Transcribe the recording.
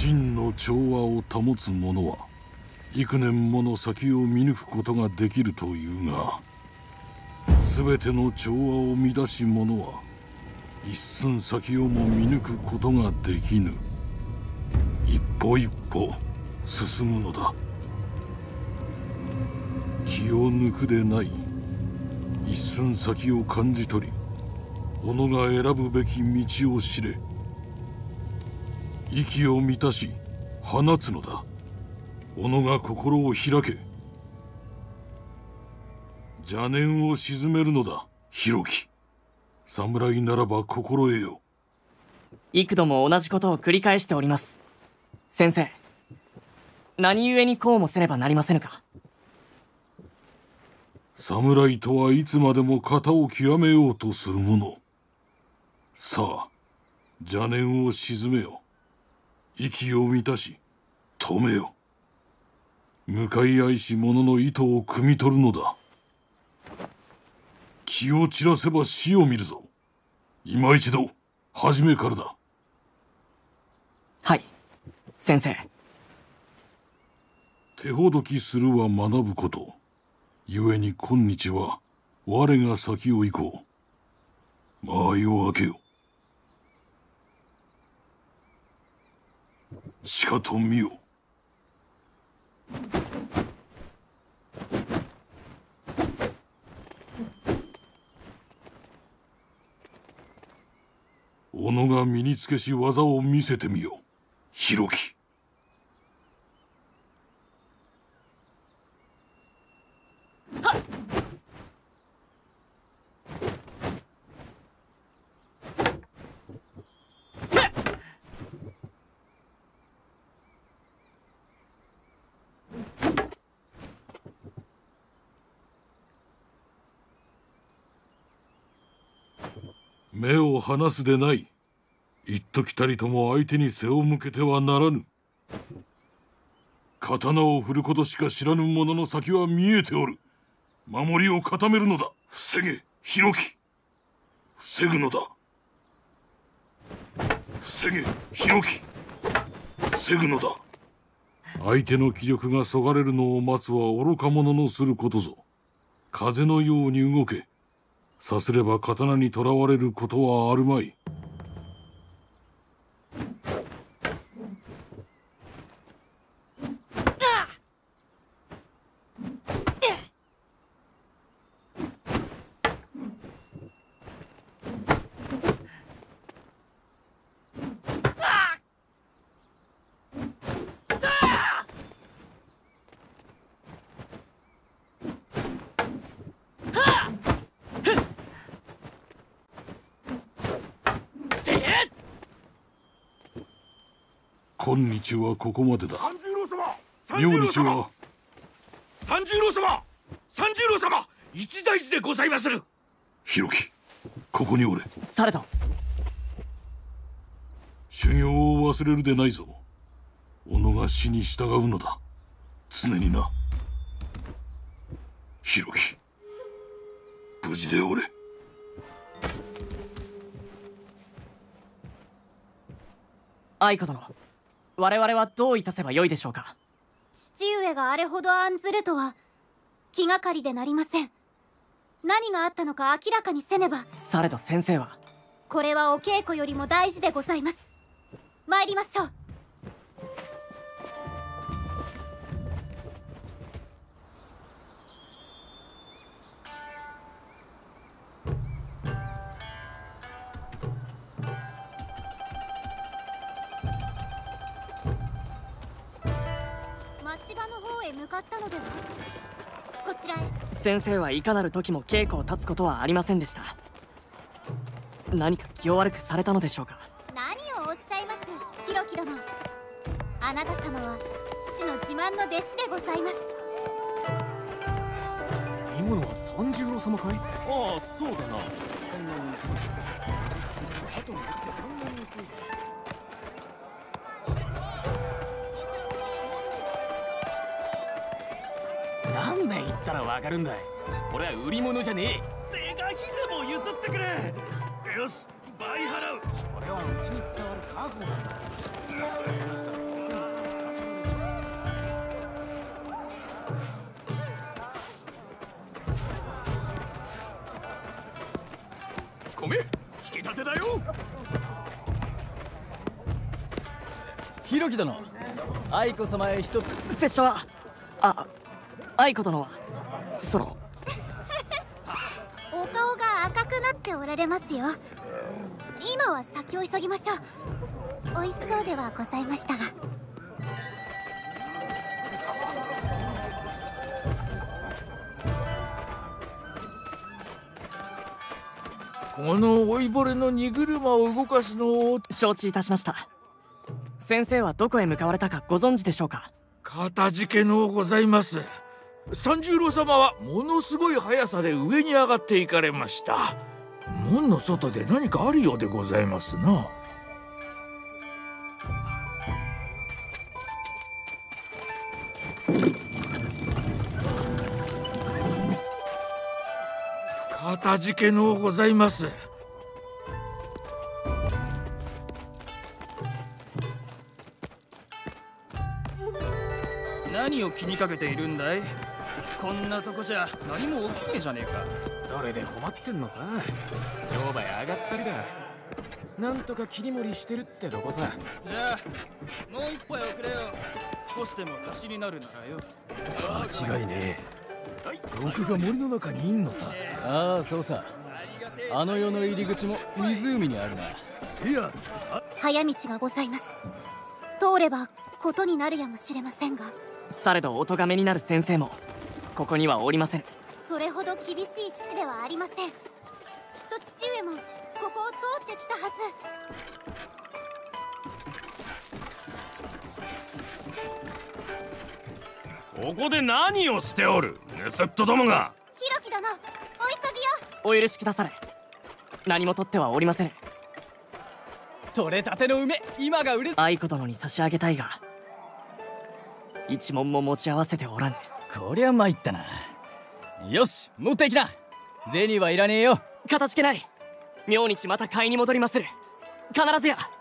真の調和を保つ者は幾年もの先を見抜くことができるというが、全ての調和を乱し者は一寸先をも見抜くことができぬ。一歩一歩進むのだ。気を抜くでない。一寸先を感じ取り、己が選ぶべき道を知れ。息を満たし放つのだ。己が心を開け。邪念を鎮めるのだ、弘樹。侍ならば心得よ。 幾度も同じことを繰り返しております。先生、何故にこうもせねばなりませぬか。 侍とはいつまでも型を極めようとするもの。さあ、邪念を鎮めよ。息を満たし止めよ。向かい合いし者の意図を汲み取るのだ。気を散らせば死を見るぞ。今一度初めからだ。 はい、先生。 手ほどきするは学ぶこと。故に今日は我が先を行こう。間合いを開けよ。しかと見よ。己が身につけし技を見せてみよ、弘樹。 はっ。 目を離すでない。一時たりとも相手に背を向けてはならぬ。刀を振ることしか知らぬ者の先は見えておる。守りを固めるのだ。防げ、弘樹。防ぐのだ。防げ、弘樹。防ぐのだ。相手の気力がそがれるのを待つは愚か者のすることぞ。風のように動け。さすれば刀にとらわれることはあるまい。今日はここまでだ。明日は三十郎様、三十郎様、一大事でございまする。 弘樹、ここにおれ。 されど修行を忘れるでないぞ。己が死に従うのだ、常にな。弘樹、無事でおれ。 愛子殿、我々はどういたせばよいでしょうか。 父上があれほど案ずるとは気がかりでなりません。何があったのか明らかにせねば。 されど先生は。 これはお稽古よりも大事でございます。参りましょう。町場の方へ向かったのでは。こちらへ。 先生はいかなる時も稽古を立つことはありませんでした。何か気を悪くされたのでしょうか。 何をおっしゃいます、弘樹殿。あなた様は父の自慢の弟子でございます。 今のは三十郎様かい？ああ、そうだな。あんなに急いで後に打ってあんなに急いで。何年言ったらわかるんだい。これは売り物じゃねえ。 是が非でも譲ってくれ。よし、倍払う。 これはうちに伝わる家宝なんだ。 ひろき殿、愛子様へ一つ。 拙者は愛子殿はそのお顔が赤くなっておられますよ。今は先を急ぎましょう。美味しそうではございましたが。 この老いぼれの荷車を動かすのを。 承知いたしました。先生はどこへ向かわれたかご存知でしょうか？ かたじけのうございます。三十郎様はものすごい速さで上に上がっていかれました。門の外で何かあるようでございますな。かたじけのうございます。 何を気にかけているんだい？こんなとこじゃ何も起きねえじゃねえか。それで困ってんのさ。商売上がったりだ。なんとか切り盛りしてるってとこさ。じゃあもう一杯おくれよ。少しでも足しになるならよ。 間違いねえ。賊が森の中にいんのさ。 ああ、そうさ。あの世の入り口も湖にあるな。 いや、 早道がございます。通ればことになるやもしれませんが。 されどお咎めになる先生もここにはおりません。 それほど厳しい父ではありません。きっと父上もここを通ってきたはず。 ここで何をしておる、盗人どもが。 ひろき殿、お急ぎよ。 お許しくだされ。何も取ってはおりません。 取れたての梅、今が売れ。 愛子殿に差し上げたいが一文も持ち合わせておらぬ。 こりゃ参ったな。よし、持っていきな。銭はいらねえよ。 かたじけない。明日また買いに戻りまする。必ずや。